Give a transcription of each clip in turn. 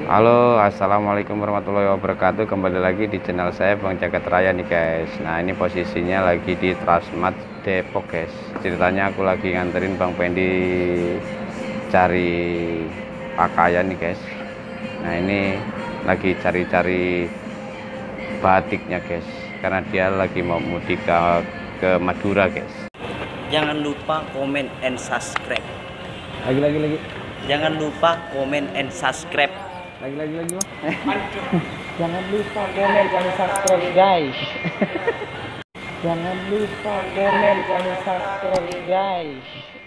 Halo, assalamualaikum warahmatullahi wabarakatuh. Kembali lagi di channel saya Bang Jagat Raya nih guys. Nah, ini posisinya lagi di Transmart Depok guys. Ceritanya aku lagi nganterin Bang Pendi cari pakaian nih guys. Nah, ini lagi cari-cari batiknya guys, karena dia lagi mau mudik ke Madura guys. Jangan lupa komen and subscribe. Lagi. Jangan lupa komen and subscribe. Lagi Bang. Jangan lupa komen dan subscribe guys. Jangan lupa komen dan subscribe guys.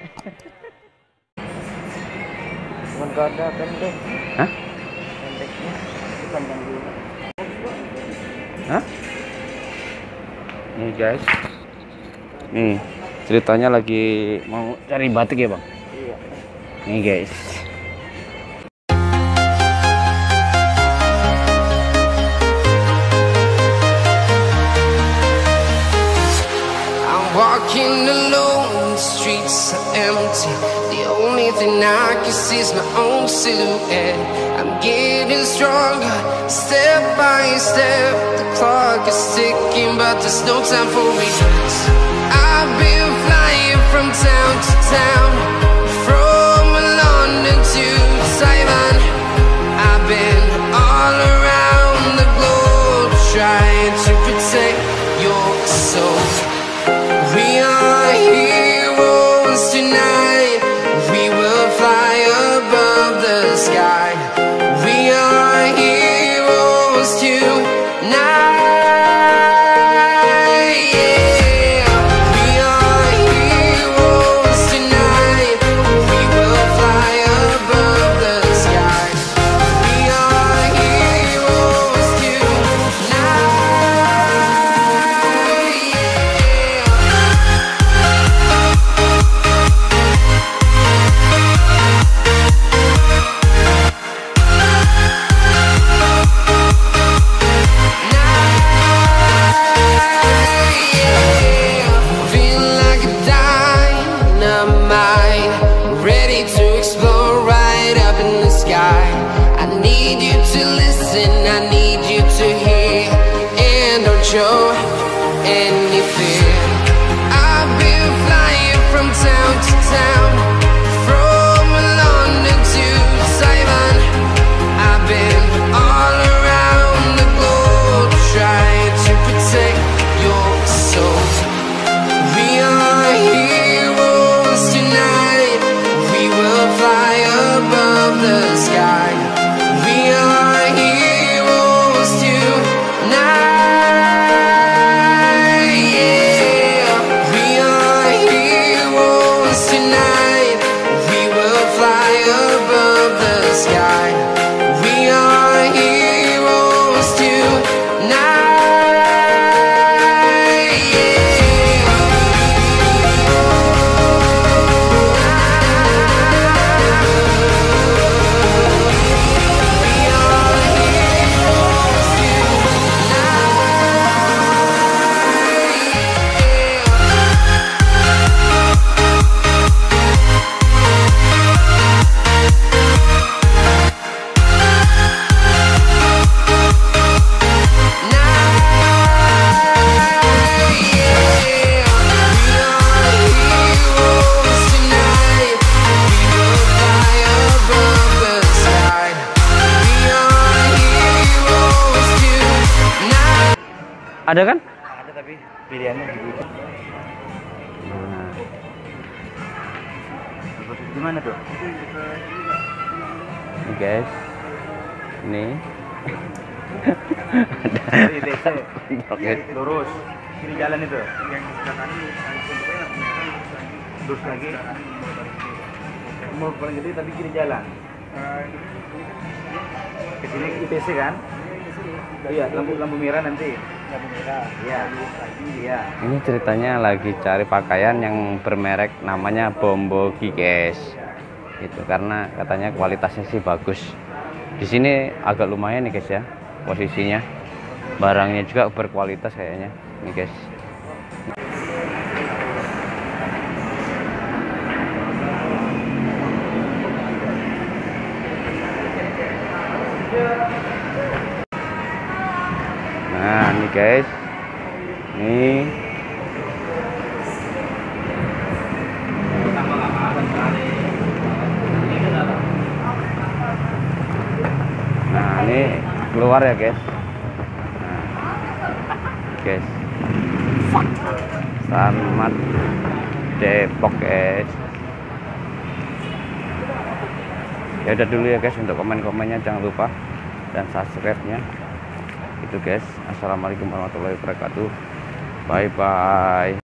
Menggoda pendek. Hah? Pendeknya itu panjang dulu. Hah? Nih guys. Nih, ceritanya lagi mau cari batik ya, Bang? Iya. Nih guys. Walking alone, the streets are empty. The only thing I can see is my own silhouette. I'm getting stronger, step by step. The clock is ticking, but there's no time for regrets. I've been flying from town to town, from London to Taiwan. I've been all around the globe, trying to protect your soul. We are heroes tonight. We will fly above the sky. We are heroes tonight. Yeah. We are heroes tonight. We will fly above the sky. We are heroes tonight. Show any fear. I've been flying from town to town, from London to Taiwan. I've been all around the globe, trying to protect your soul. We are heroes tonight. We will fly above the sky. We are heroes tonight. Ada kan? Ada tapi pilihannya gitu. Nah, Gimana tuh? ini guys. Ini. ITC. Oke. Lurus. Kiri jalan itu. Lurus lagi. Mau paling gede tapi kiri jalan. Ke sini ITC kan? Iya, lampu merah nanti. Lampu merah. Iya. Iya. Ini ceritanya lagi cari pakaian yang bermerek namanya Bombogi guys. Itu karena katanya kualitasnya sih bagus. Di sini agak lumayan nih guys ya posisinya. Barangnya juga berkualitas kayaknya. Nih guys. Nah ini guys, nih nah ini keluar ya guys. Nah, guys, Selamat Depok guys. Ya udah dulu ya guys, untuk komen-komennya jangan lupa, dan subscribe-nya itu guys. Assalamualaikum warahmatullahi wabarakatuh. Bye bye.